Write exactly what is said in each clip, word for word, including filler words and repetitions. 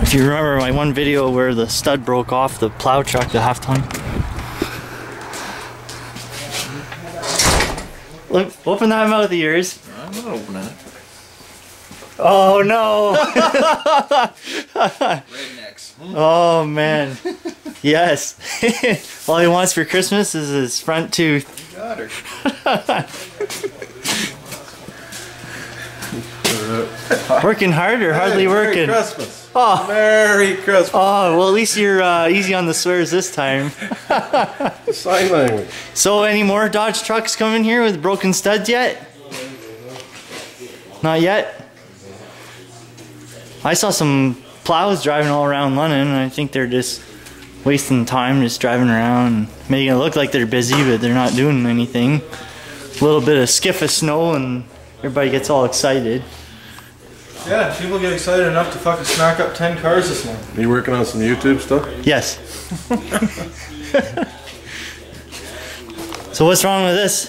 If you remember my one video where the stud broke off the plow truck at halftime. Look, open that mouth of yours. I'm not opening it. Oh no! Rednecks. Oh man. Yes. All he wants for Christmas is his front tooth. You got her. Working hard or hardly hey, working? Merry Christmas. Oh. Merry Christmas. Oh, well at least you're uh, easy on the swears this time. Sign language. So any more Dodge trucks coming here with broken studs yet? Not yet? I saw some plows driving all around London and I think they're just wasting time just driving around and making it look like they're busy but they're not doing anything. A little bit of skiff of snow and everybody gets all excited. Yeah, people get excited enough to fucking smack up ten cars this morning. Are you working on some YouTube stuff? Yes. So what's wrong with this?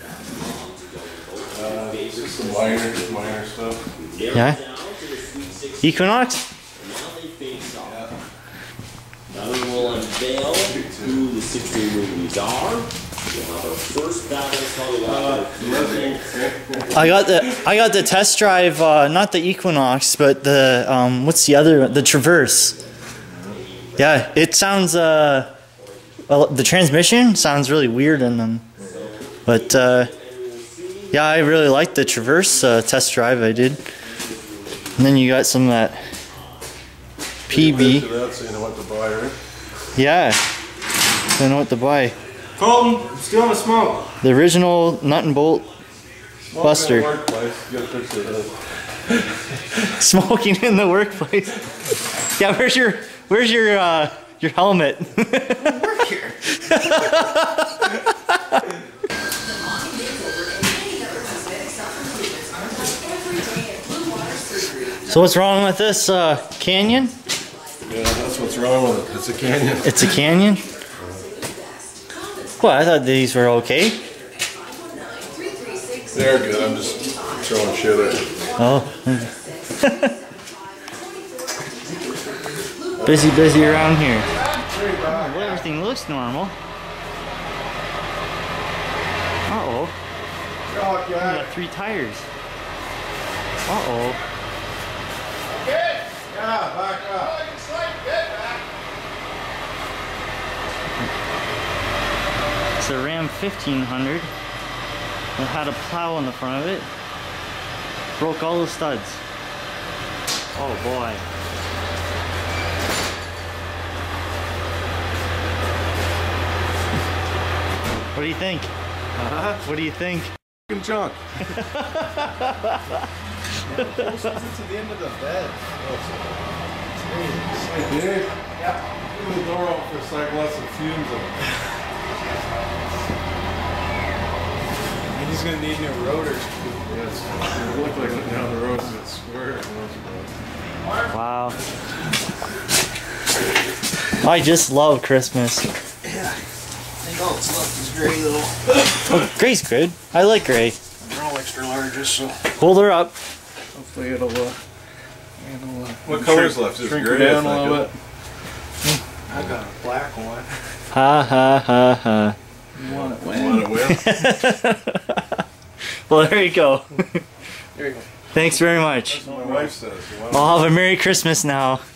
Uh, just some minor, minor stuff. Yeah? Equinox? Yeah. Now we will unveil who the sixteen movies are. We'll have our first battle coming up. I got the I got the test drive, uh, not the Equinox, but the um, what's the other one? The Traverse. Yeah, it sounds uh, well, the transmission sounds really weird in them, but uh, yeah, I really liked the Traverse uh, test drive I did. And then you got some of that P B. That, so you know what to buy, right? Yeah, I know what to buy. Colton, I'm stealing the smoke. The original nut and bolt Buster. Workplace. Get a picture of that. Smoking in the workplace. Yeah, where's your where's your uh, your helmet? Work here. So what's wrong with this uh, Canyon? Yeah, that's what's wrong with it. It's a Canyon. It's a Canyon? Well, I thought these were okay. They're good. I'm just throwing shit at you. Oh. Busy, busy around here. Well, everything looks normal. Uh-oh. We got three tires. Uh-oh. Yeah, back up. It's a Ram fifteen hundred. It had a plow on the front of it. Broke all the studs. Oh boy. What do you think? Uh-huh. What do you think? Fucking junk. Yeah, close to the end of the bed. Hey, Dave. Yeah. Leave the door open for a sec, let some fumes in it. He's gonna need new rotors. Yes. It looked like looking down the road and it's square. Wow. I just love Christmas. Yeah. I think all that's left is gray though. Oh, gray's good. I like gray. They're all extra larges, so Hold her up. hopefully it'll, uh, it'll uh, What color's left? Just shrink gray, her down I a little think. bit. I got a black one. Ha ha ha ha. You want it You wet? want it wet? Well, there you go. There you go. Thanks very much. That's what my wife says. You want it I'll have a Merry Christmas now.